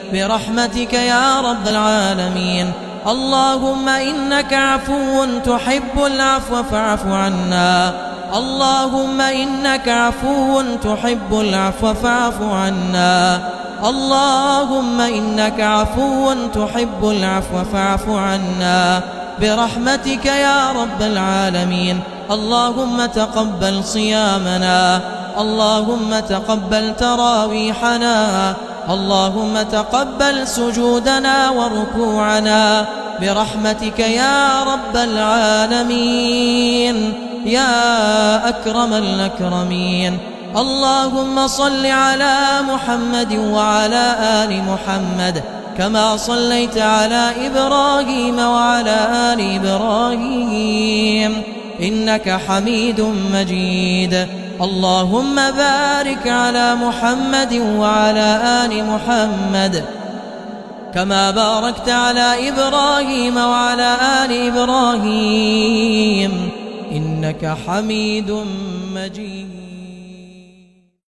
برحمتك يا رب العالمين. اللهم إنك عفو تحب العفو فاعف عنا. اللهم إنك عفو تحب العفو فاعف عنا. اللهم إنك عفو تحب العفو فاعف عنا برحمتك يا رب العالمين. اللهم تقبل صيامنا، اللهم تقبل تراويحنا، اللهم تقبل سجودنا وركوعنا برحمتك يا رب العالمين يا أكرم الأكرمين. اللهم صل على محمد وعلى آل محمد كما صليت على إبراهيم وعلى آل إبراهيم إنك حميد مجيد. اللهم بارك على محمد وعلى آل محمد كما باركت على إبراهيم وعلى آل إبراهيم إنك حميد مجيد.